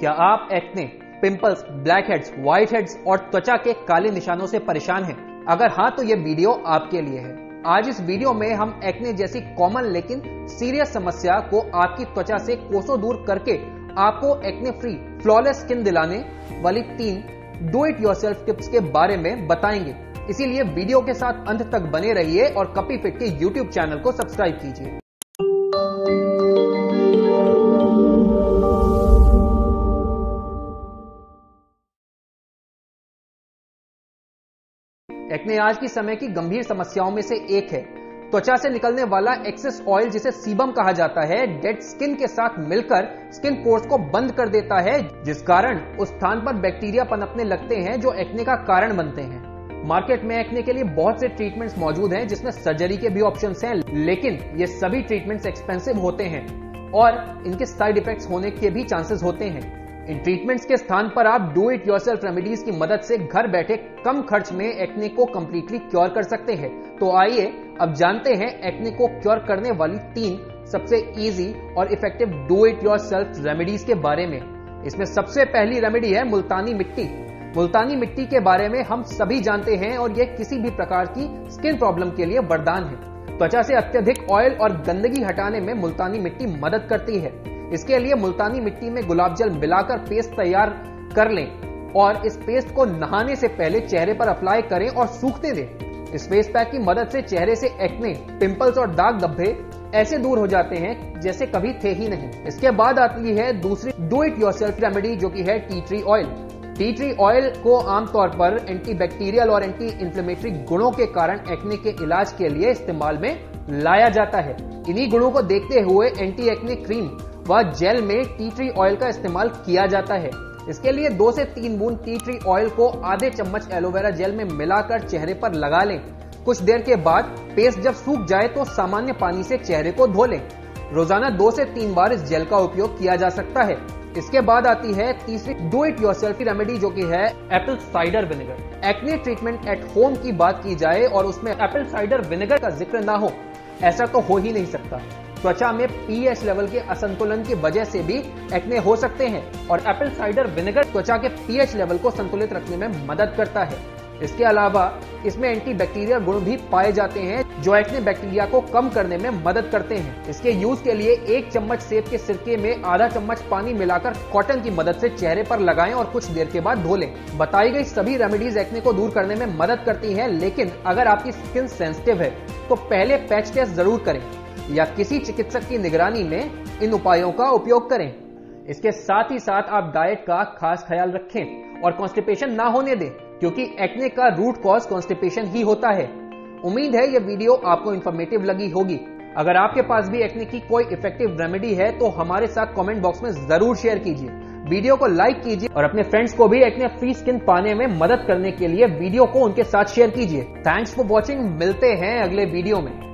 क्या आप acne, pimples, blackheads, whiteheads और त्वचा के काले निशानों से परेशान हैं? अगर हाँ तो ये वीडियो आपके लिए है। आज इस वीडियो में हम एक्ने जैसी कॉमन लेकिन सीरियस समस्या को आपकी त्वचा से कोसों दूर करके आपको एक्ने फ्री, फ्लॉलेस स्किन दिलाने वाली 3 डू इट योरसेल्फ टिप्स के बारे में बताएंगे। इसीलिए वीडियो के साथ अंत तक बने रहिए और कपी फिट के YouTube चैनल को सब्सक्राइब कीजिए। एक्ने आज की समय की गंभीर समस्याओं में से एक है। त्वचा से निकलने वाला एक्सेस ऑयल, जिसे सीबम कहा जाता है, डेड स्किन के साथ मिलकर स्किन पोर्स को बंद कर देता है, जिस कारण उस स्थान पर बैक्टीरिया पनपने लगते हैं जो एक्ने का कारण बनते हैं। मार्केट में एक्ने के लिए बहुत से ट्रीटमेंट्स मौजूद हैं, जिसमें सर्जरी के भी ऑप्शंस हैं, लेकिन ये सभी ट्रीटमेंट्स एक्सपेंसिव होते हैं और इनके साइड इफेक्ट्स होने के भी चांसेस होते हैं। इन ट्रीटमेंट्स के स्थान पर आप डू इट योरसेल्फ रेमेडीज की मदद से घर बैठे कम खर्च में एक्ने को कंप्लीटली क्योर कर सकते हैं। तो आइए अब जानते हैं एक्ने को क्योर करने वाली 3 सबसे इजी और effective do it yourself remedies के बारे में। इसमें सबसे पहली रेमेडी है मुल्तानी मिट्टी। मुल्तानी मिट्टी के बारे में हम सभी जानते हैं और यह किसी भी प्रकार की स्किन प्रॉब्लम के लिए वरदान है। त्वचा से अत्यधिक ऑयल और गंदगी हटाने में मुल्तानी मिट्टी मदद करती है। इसके लिए मुल्तानी मिट्टी में गुलाब जल मिलाकर पेस्ट तैयार कर लें और इस पेस्ट को नहाने से पहले चेहरे पर अप्लाई करें और सूखने दें। इस फेस पैक की मदद से चेहरे से एक्ने, पिंपल्स और दाग धब्बे ऐसे दूर हो जाते हैं जैसे कभी थे ही नहीं। इसके बाद आती है दूसरी डू इट योरसेल्फ रेमेडी, जो कि है tea tree oil. Tea tree oil को आमतौर पर एंटीबैक्टीरियल और एंटी इंफ्लेमेटरी गुणों के कारण एक्ने के इलाज के लिए इस्तेमाल में लाया जाता है। इन्हीं गुणों को देखते हुए एंटी एक्ने क्रीम व जेल में टी ट्री ऑयल का इस्तेमाल किया जाता है। इसके लिए 2 से 3 बूंद टी ट्री ऑयल को आधे चम्मच एलोवेरा जेल में मिलाकर चेहरे पर लगा लें। कुछ देर के बाद पेस्ट जब सूख जाए तो सामान्य पानी से चेहरे को धो लें। रोजाना 2 से 3 बार इस जेल का उपयोग किया जा सकता है। इसके बाद आती है तीसरी डू इट योरसेल्फ रेमेडी, जो कि है apple cider vinegar. Acne treatment at home की बात की जाए और उसमें एप्पल साइडर विनेगर का जिक्र ना हो, ऐसा तो हो ही नहीं सकता। त्वचा में पीएच लेवल के असंतुलन की वजह से भी एक्ने हो सकते हैं और एप्पल साइडर विनेगर त्वचा के पीएच लेवल को संतुलित रखने में मदद करता है। इसके अलावा इसमें एंटीबैक्टीरियल गुण भी पाए जाते हैं जो एक्ने बैक्टीरिया को कम करने में मदद करते हैं। इसके यूज के लिए 1 चम्मच सेब के सिरके में आधा चम्मच पानी मिलाकर कॉटन की मदद से चेहरे पर लगाएं और कुछ देर के बाद धो लें। बताई गई सभी रेमेडीज एक्ने को दूर करने में मदद करती हैं, लेकिन अगर आपकी स्किन सेंसिटिव है तो पहले पैच टेस्ट जरूर करें या किसी चिकित्सक की निगरानी में इन उपायों का उपयोग करें। इसके साथ ही साथ आप डाइट का खास ख्याल रखें और कॉन्स्टिपेशन ना होने दें, क्योंकि एक्ने का रूट कॉज कॉन्स्टिपेशन ही होता है। उम्मीद है ये वीडियो आपको इंफॉर्मेटिव लगी होगी। अगर आपके पास भी एक्ने की कोई इफेक्टिव रेमेडी है तो हमारे साथ कमेंट बॉक्स में जरूर शेयर कीजिए। वीडियो को लाइक कीजिए और अपने फ्रेंड्स को भी एक्ने फ्री स्किन पाने में मदद करने के लिए वीडियो को उनके साथ शेयर कीजिए। Thanks for watching. मिलते हैं अगले वीडियो में।